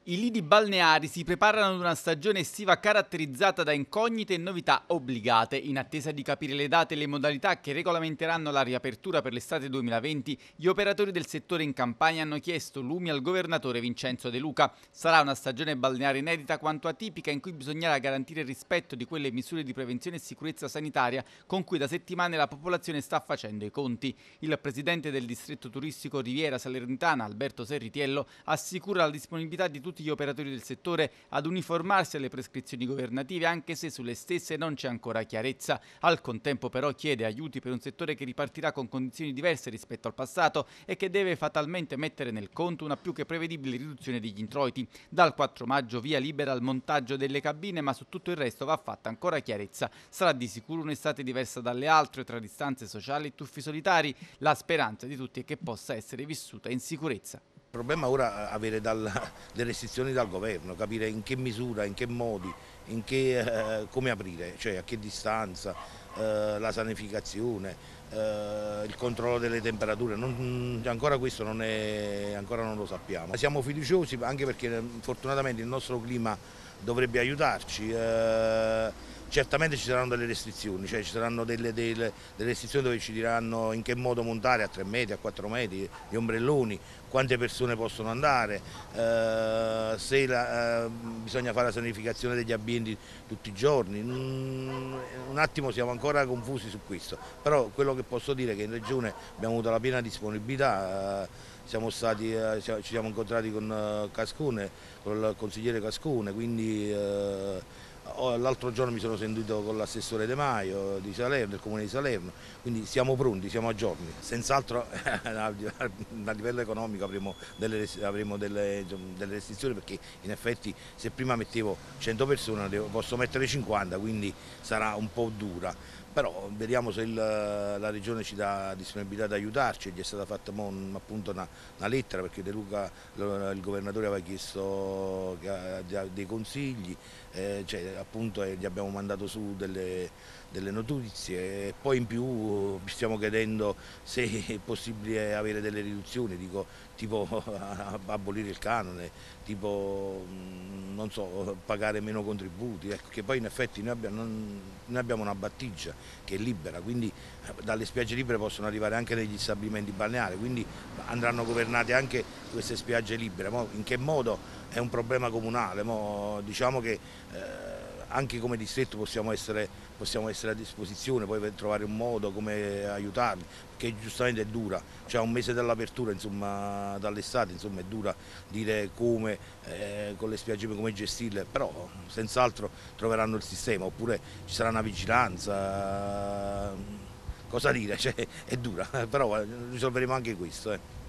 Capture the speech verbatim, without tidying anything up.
I lidi balneari si preparano ad una stagione estiva caratterizzata da incognite e novità obbligate. In attesa di capire le date e le modalità che regolamenteranno la riapertura per l'estate duemilaventi, gli operatori del settore in Campania hanno chiesto lumi al governatore Vincenzo De Luca. Sarà una stagione balneare inedita quanto atipica, in cui bisognerà garantire il rispetto di quelle misure di prevenzione e sicurezza sanitaria con cui da settimane la popolazione sta facendo i conti. Il presidente del distretto turistico Riviera Salernitana, Alberto Serritiello, assicura la disponibilità di tutti gli operatori del settore ad uniformarsi alle prescrizioni governative, anche se sulle stesse non c'è ancora chiarezza. Al contempo però chiede aiuti per un settore che ripartirà con condizioni diverse rispetto al passato e che deve fatalmente mettere nel conto una più che prevedibile riduzione degli introiti. Dal quattro maggio via libera al montaggio delle cabine, ma su tutto il resto va fatta ancora chiarezza. Sarà di sicuro un'estate diversa dalle altre, tra distanze sociali e tuffi solitari. La speranza di tutti è che possa essere vissuta in sicurezza. Il problema ora è avere dal, delle restrizioni dal governo, capire in che misura, in che modi, in che, eh, come aprire, cioè a che distanza, eh, la sanificazione, eh, il controllo delle temperature, non, ancora questo non, è, ancora non lo sappiamo. Siamo fiduciosi anche perché fortunatamente il nostro clima dovrebbe aiutarci. Eh, Certamente ci saranno delle restrizioni, cioè ci saranno delle, delle, delle restrizioni dove ci diranno in che modo montare a tre metri, a quattro metri, gli ombrelloni, quante persone possono andare, eh, se la, eh, bisogna fare la sanificazione degli ambienti tutti i giorni. Mm, un attimo siamo ancora confusi su questo, però quello che posso dire è che in Regione abbiamo avuto la piena disponibilità. Eh, Siamo stati, eh, ci siamo incontrati con eh, Cascone, con il consigliere Cascone, quindi eh, l'altro giorno mi sono sentito con l'assessore De Maio di Salerno, del comune di Salerno, quindi siamo pronti, siamo a giorni. Senz'altro a livello economico avremo delle, avremo delle, delle restrizioni, perché in effetti se prima mettevo cento persone posso mettere cinquanta, quindi sarà un po' dura. Però vediamo se il, la Regione ci dà disponibilità ad aiutarci. Gli è stata fatta un, appunto una, una lettera, perché De Luca, il governatore, aveva chiesto dei consigli, eh, cioè, appunto, eh, gli abbiamo mandato su delle, delle notizie, e poi in più stiamo chiedendo se è possibile avere delle riduzioni, dico, tipo abolire il canone, tipo non so, pagare meno contributi, ecco, che poi in effetti noi abbiamo, non, noi abbiamo una battigia che è libera, quindi dalle spiagge libere possono arrivare anche negli stabilimenti balneari, quindi andranno governate anche queste spiagge libere. Mo in che modo è un problema comunale, mo diciamo che eh, anche come distretto possiamo essere, possiamo essere a disposizione poi per trovare un modo come aiutarli, perché giustamente è dura, cioè un mese dall'apertura, insomma, dall'estate, insomma, è dura dire come, eh, con le spiagge come gestirle, però senz'altro troveranno il sistema, oppure ci sarà una vigilanza, cosa dire, cioè, è dura, però risolveremo anche questo. Eh.